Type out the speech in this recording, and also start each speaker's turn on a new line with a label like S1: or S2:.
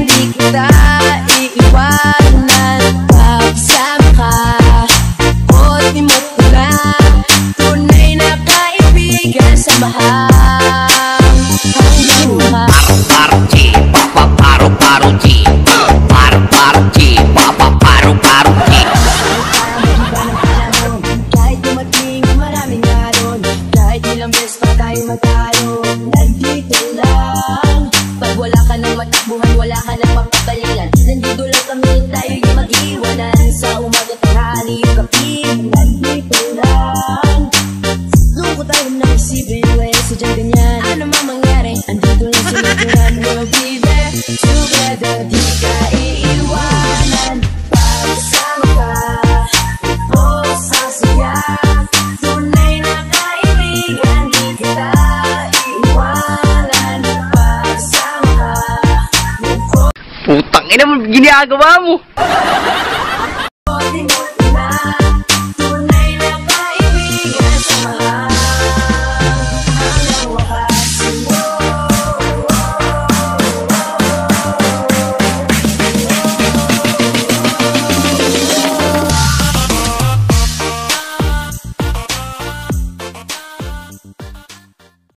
S1: di kita iiwanan. Pagsama ka, o di mo pula, tunay na kaibigan sa mahal. Hanggang mahal.
S2: Paru-paru-G, paru-paru-G, paru-paru-G, paru-paru-G.
S1: Kahit dumating maraming aron, kahit ilang beses pa tayo matalo, nandito lang. Pag wala ka ng matakbuhan, wala ka ng mapapalilan, nandito lang kami, tayo'y mag-iwanan. Sa umaga, tanghali, gabi, nandito lang. Lungkot tayo na isipin, wala sa dyan ganyan, ano mang mangyari, andito lang sa naturan. We'll be there together, di ka iiwanan. Pagsama ka, o sasaya, tunay na kaibigan, di kita iiwanan. Pagsama ka,
S2: Putang ina mo, ginagawa mo.